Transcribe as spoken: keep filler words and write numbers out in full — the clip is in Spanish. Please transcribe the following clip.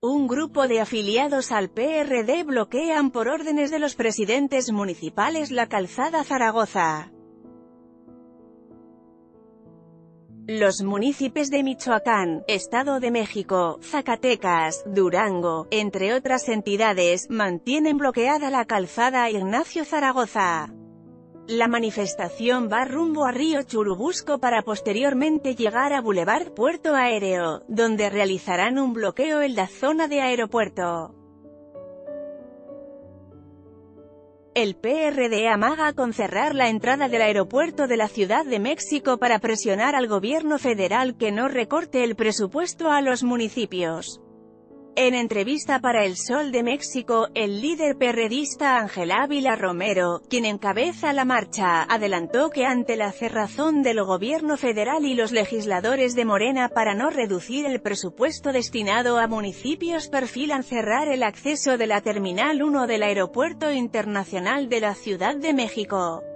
Un grupo de afiliados al P R D bloquean por órdenes de los presidentes municipales la calzada Zaragoza. Los municipios de Michoacán, Estado de México, Zacatecas, Durango, entre otras entidades, mantienen bloqueada la calzada Ignacio Zaragoza. La manifestación va rumbo a Río Churubusco para posteriormente llegar a Boulevard Puerto Aéreo, donde realizarán un bloqueo en la zona de aeropuerto. El P R D amaga con cerrar la entrada del aeropuerto de la Ciudad de México para presionar al gobierno federal que no recorte el presupuesto a los municipios. En entrevista para El Sol de México, el líder perredista Ángel Ávila Romero, quien encabeza la marcha, adelantó que ante la cerrazón del gobierno federal y los legisladores de Morena para no reducir el presupuesto destinado a municipios perfilan cerrar el acceso de la Terminal uno del Aeropuerto Internacional de la Ciudad de México.